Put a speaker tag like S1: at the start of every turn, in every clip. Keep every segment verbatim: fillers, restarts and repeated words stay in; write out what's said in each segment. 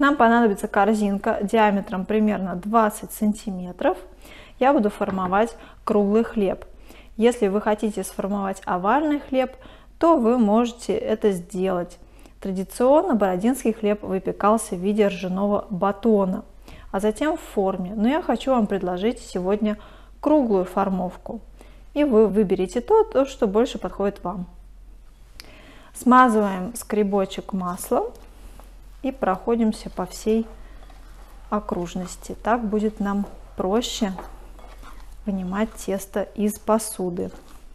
S1: Нам понадобится корзинка диаметром примерно двадцать сантиметров. Я буду формовать круглый хлеб. Если вы хотите сформовать овальный хлеб, то вы можете это сделать. Традиционно бородинский хлеб выпекался в виде ржаного батона, а затем в форме. Но я хочу вам предложить сегодня круглую формовку. И вы выберете то, то, что больше подходит вам. Смазываем скребочек маслом и проходимся по всей окружности. Так будет нам проще вынимать тесто из посуды.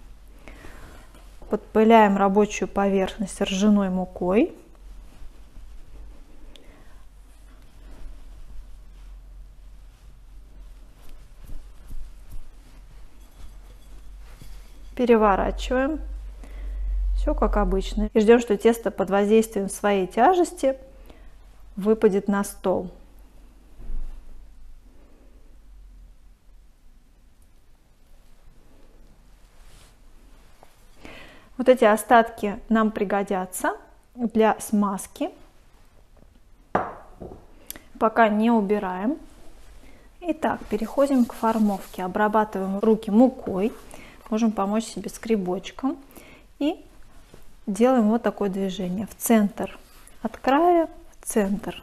S1: Подпыляем рабочую поверхность ржаной мукой. Переворачиваем. Все как обычно. И ждем, что тесто под воздействием своей тяжести выпадет на стол. Вот эти остатки нам пригодятся для смазки. Пока не убираем. Итак, переходим к формовке. Обрабатываем руки мукой. Можем помочь себе скребочком. И делаем вот такое движение. В центр. От края в центр.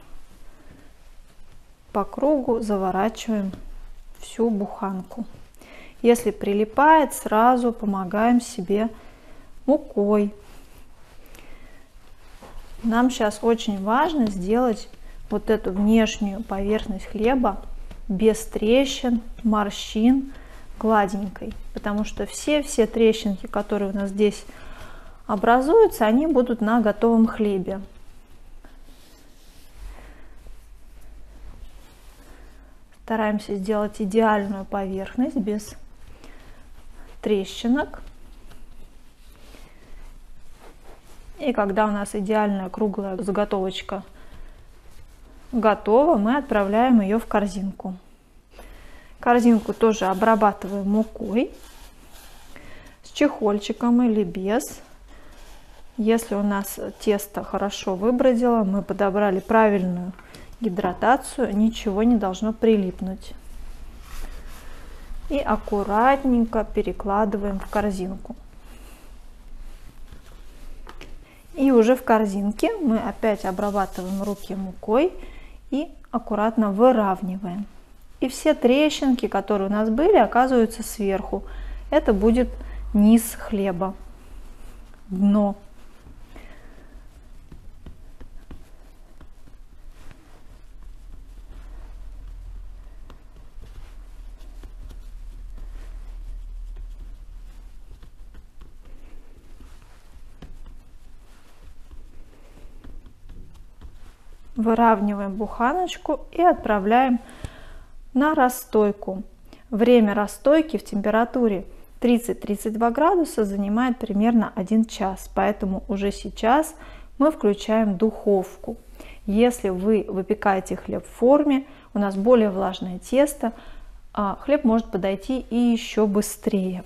S1: По кругу заворачиваем всю буханку. Если прилипает, сразу помогаем себе мукой. Нам сейчас очень важно сделать вот эту внешнюю поверхность хлеба без трещин, морщин, гладенькой, потому что все-все трещинки, которые у нас здесь образуются, они будут на готовом хлебе. Стараемся сделать идеальную поверхность без трещинок. И когда у нас идеальная круглая заготовочка готова, мы отправляем ее в корзинку. Корзинку тоже обрабатываем мукой, с чехольчиком или без. Если у нас тесто хорошо выбродило, мы подобрали правильную гидратацию, ничего не должно прилипнуть. И аккуратненько перекладываем в корзинку. И уже в корзинке мы опять обрабатываем руки мукой и аккуратно выравниваем. И все трещинки, которые у нас были, оказываются сверху. Это будет низ хлеба, дно. Выравниваем буханочку и отправляем на расстойку. Время расстойки в температуре тридцать-тридцать два градуса занимает примерно один час, поэтому уже сейчас мы включаем духовку. Если вы выпекаете хлеб в форме, у нас более влажное тесто, хлеб может подойти и еще быстрее.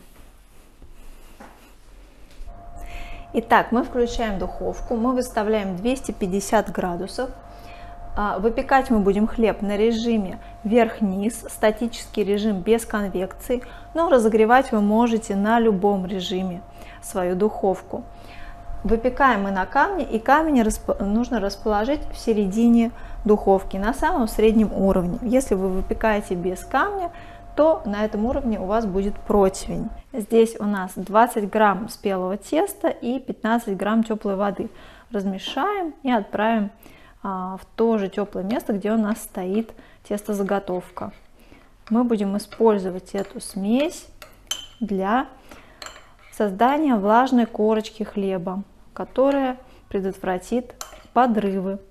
S1: Итак, мы включаем духовку, мы выставляем двести пятьдесят градусов. Выпекать мы будем хлеб на режиме вверх-вниз, статический режим без конвекции, но разогревать вы можете на любом режиме свою духовку. Выпекаем мы на камне, и камень нужно расположить в середине духовки, на самом среднем уровне. Если вы выпекаете без камня, то на этом уровне у вас будет противень. Здесь у нас двадцать грамм спелого теста и пятнадцать грамм теплой воды. Размешаем и отправим в то же теплое место, где у нас стоит тестозаготовка. Мы будем использовать эту смесь для создания влажной корочки хлеба, которая предотвратит подрывы.